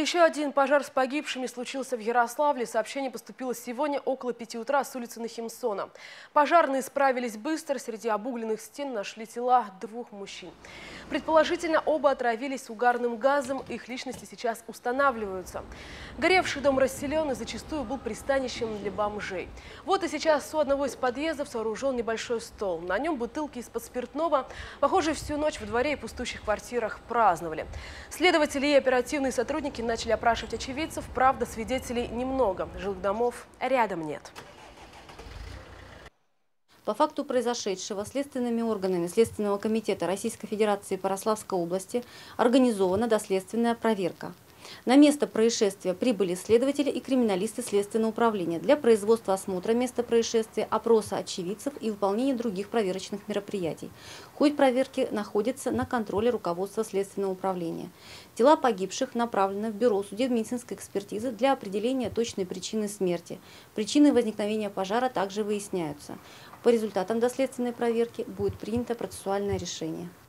Еще один пожар с погибшими случился в Ярославле. Сообщение поступило сегодня около 5 утра с улицы Нахимсона. Пожарные справились быстро. Среди обугленных стен нашли тела 2 мужчин. Предположительно, оба отравились угарным газом. Их личности сейчас устанавливаются. Горевший дом расселен и зачастую был пристанищем для бомжей. Вот и сейчас у одного из подъездов сооружен небольшой стол. На нем бутылки из-под спиртного. Похоже, всю ночь в дворе и пустующих квартирах праздновали. Следователи и оперативные сотрудники начали опрашивать очевидцев. Правда, свидетелей немного. Жилых домов рядом нет. По факту произошедшего следственными органами Следственного комитета Российской Федерации по Ярославской области организована доследственная проверка. На место происшествия прибыли следователи и криминалисты Следственного управления для производства осмотра места происшествия, опроса очевидцев и выполнения других проверочных мероприятий. Ход проверки находится на контроле руководства Следственного управления. Тела погибших направлены в бюро судебно-медицинской экспертизы для определения точной причины смерти. Причины возникновения пожара также выясняются. По результатам доследственной проверки будет принято процессуальное решение.